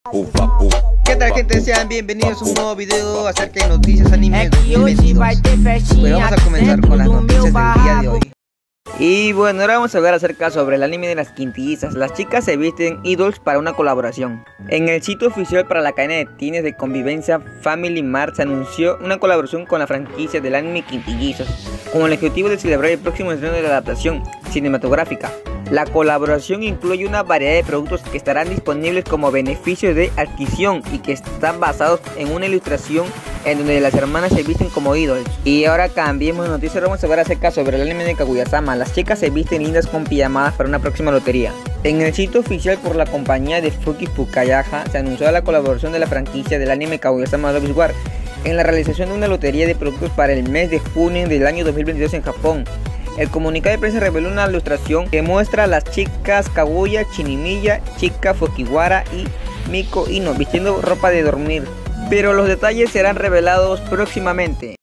¿Qué tal, gente? Sean bienvenidos a un nuevo video acerca de noticias anime 2022. Pues vamos a comenzar con las noticias del día de hoy. Y bueno, ahora vamos a hablar acerca sobre el anime de las quintillizas. Las chicas se visten idols para una colaboración. En el sitio oficial para la cadena de tines de convivencia Family Mart se anunció una colaboración con la franquicia del anime Quintillizas, con el objetivo de celebrar el próximo estreno de la adaptación cinematográfica. La colaboración incluye una variedad de productos que estarán disponibles como beneficio de adquisición y que están basados en una ilustración en donde las hermanas se visten como ídolos. Y ahora cambiemos de noticia, vamos a ver acerca sobre el anime de Kaguya-sama. Las chicas se visten lindas con pijamadas para una próxima lotería. En el sitio oficial por la compañía de Fuki Fukayaha se anunció la colaboración de la franquicia del anime Kaguya-sama Love is War en la realización de una lotería de productos para el mes de junio del año 2022 en Japón. El comunicado de prensa reveló una ilustración que muestra a las chicas Kaguya, Chinimiya, Chika Fujiwara y Miko Ino vistiendo ropa de dormir, pero los detalles serán revelados próximamente.